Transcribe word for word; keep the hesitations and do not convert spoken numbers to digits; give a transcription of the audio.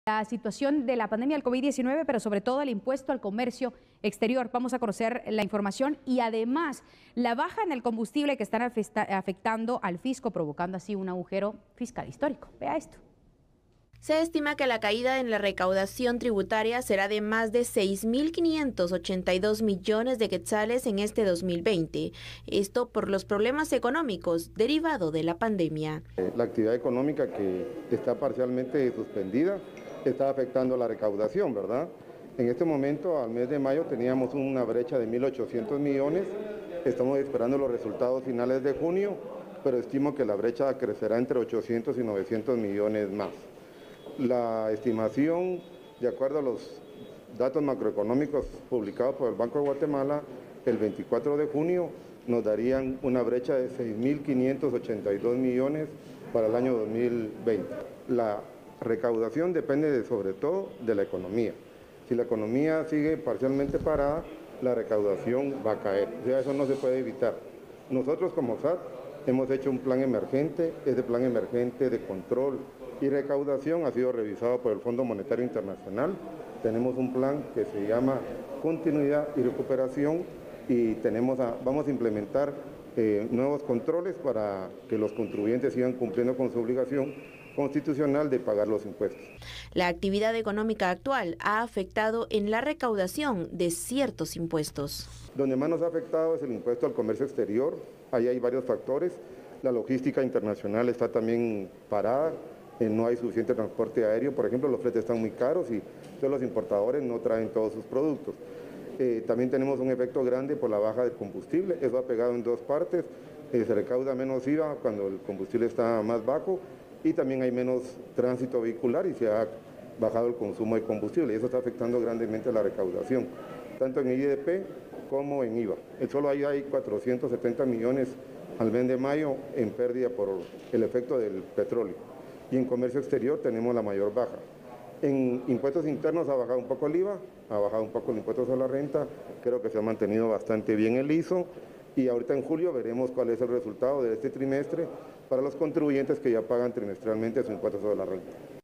La situación de la pandemia del COVID diecinueve, pero sobre todo el impuesto al comercio exterior. Vamos a conocer la información y además la baja en el combustible que están afectando al fisco, provocando así un agujero fiscal histórico. Vea esto. Se estima que la caída en la recaudación tributaria será de más de seis mil quinientos ochenta y dos millones de quetzales en este dos mil veinte. Esto por los problemas económicos derivados de la pandemia. La actividad económica que está parcialmente suspendida está afectando la recaudación, ¿verdad? En este momento, al mes de mayo, teníamos una brecha de mil ochocientos millones. Estamos esperando los resultados finales de junio, pero estimo que la brecha crecerá entre ochocientos y novecientos millones más. La estimación, de acuerdo a los datos macroeconómicos publicados por el Banco de Guatemala, el veinticuatro de junio nos darían una brecha de seis mil quinientos ochenta y dos millones para el año dos mil veinte. La recaudación depende de, sobre todo de la economía. Si la economía sigue parcialmente parada, la recaudación va a caer. O sea, eso no se puede evitar. Nosotros como S A T hemos hecho un plan emergente. Ese plan emergente de control y recaudación ha sido revisado por el Fondo Monetario Internacional. Tenemos un plan que se llama Continuidad y Recuperación y tenemos a, vamos a implementar eh, nuevos controles para que los contribuyentes sigan cumpliendo con su obligación constitucional de pagar los impuestos. La actividad económica actual ha afectado en la recaudación de ciertos impuestos. Donde más nos ha afectado es el impuesto al comercio exterior. Ahí hay varios factores. La logística internacional está también parada. Eh, no hay suficiente transporte aéreo. Por ejemplo, los fletes están muy caros y todos los importadores no traen todos sus productos. Eh, también tenemos un efecto grande por la baja del combustible. Eso ha pegado en dos partes. Eh, se recauda menos I V A cuando el combustible está más bajo y también hay menos tránsito vehicular y se ha bajado el consumo de combustible y eso está afectando grandemente la recaudación, tanto en I D P como en I V A. Solo ahí hay cuatrocientos setenta millones al mes de mayo en pérdida por el efecto del petróleo. Y en comercio exterior tenemos la mayor baja. En impuestos internos ha bajado un poco el I V A, ha bajado un poco el impuesto sobre la renta, creo que se ha mantenido bastante bien el I S O y ahorita en julio veremos cuál es el resultado de este trimestre para los contribuyentes que ya pagan trimestralmente su impuesto sobre la renta.